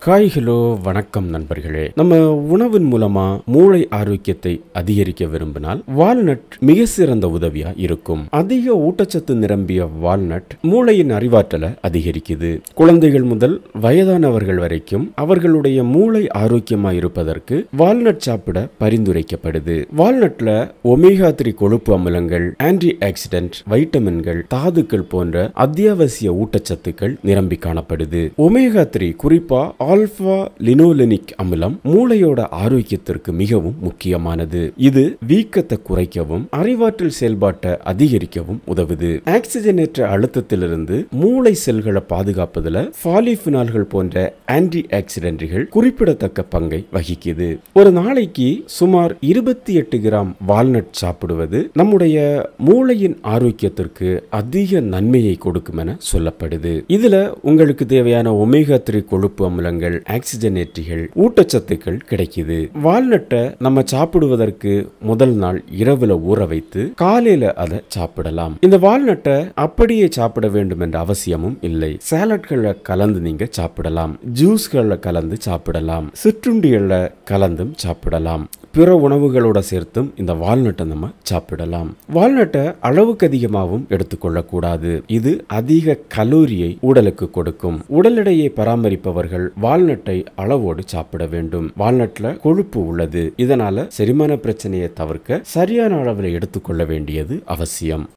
Hi hello வணக்கம் நண்பர்களே. நம்ம உணவின் மூலமா மூளை ஆரோக்கியத்தை அதிகரிக்க விரும்பினால் வால்நட் மிக சிறந்த உதவியா இருக்கும். அதிக ஊட்டச்சத்து நிரம்பிய வால்நட் மூளையின் அறிவாற்றலை அதிகரிக்குது. குழந்தைகள் முதல் வயதானவர்கள் வரைக்கும் அவர்களுடைய மூளை ஆரோக்கியமா இருப்பதற்கு வால்நட் சாப்பிட பரிந்துரைக்கப்படுது. வால்நட்ல ஒமேகா 3 கொழுப்பு அமிலங்கள், ஆன்டி ஆக்சிடென்ட், வைட்டமின்கள், தாதுக்கள் போன்ற அத்தியாவசிய ஊட்டச்சத்துக்கள் நிரம்பி காணப்படுது. ஒமேகா 3 குறிப்பா ஆல்பா லினோலெனிக் அமிலம் மூளையோட ஆரோக்கியத்திற்கு மிகவும் முக்கியமானது. இது வீக்கத்தை குறைக்கவும் அறிவாற்றல் செயல்பாட்டை அதிகரிக்கவும் உதவுது. ஆக்சிஜனேற்ற அழுத்தத்திலிருந்து மூளை செல்களை பாதுகாப்பதில் பாலிஃபினால்கள் போன்ற ஆன்டி ஆக்சிடென்ட்கள் குறிப்பிடத்தக்க பங்கை வகிக்குது. ஒரு நாளைக்கு சுமார் 28 கிராம் வால்நட் சாப்பிடுவது நம்முடைய மூளையின் ஆரோக்கியத்திற்கு அதிக நன்மையை கொடுக்கும் என சொல்லப்படுது. இதுல உங்களுக்கு தேவையான ஒமேகா 3 கொழுப்பு அமிலங்கள், ஆக்சிஜனேற்றிகள், ஊட்டச்சத்துக்கள் கிடைக்குது. வால்நட்டை நம்ம சாப்பிடுவதற்கு முதல் நாள் இரவுல ஊற வைத்து காலையில அதை சாப்பிடலாம். இந்த வால்நட்டை அப்படியே சாப்பிட வேண்டும் என்ற அவசியமும் இல்லை. சாலட்களை கலந்து நீங்க சாப்பிடலாம், ஜூஸ்களை கலந்து சாப்பிடலாம், சிற்றுண்டிகளை கலந்தும் சாப்பிடலாம். பிற உணவுகளோட சேர்த்தும் இந்த வால்நட்டை நம்ம சாப்பிடலாம். வால்நட்டை அளவுக்கு அதிகமாகவும் எடுத்துக்கொள்ளக்கூடாது. இது அதிக கலோரியை உடலுக்கு கொடுக்கும். உடல் எடையை பராமரிப்பவர்கள் வால்நட்டை அளவோடு சாப்பிட வேண்டும். வால்நட்ல கொழுப்பு உள்ளது. இதனால செரிமான பிரச்சனையை தவிர்க்க சரியான அளவில் எடுத்துக்கொள்ள வேண்டியது அவசியம்.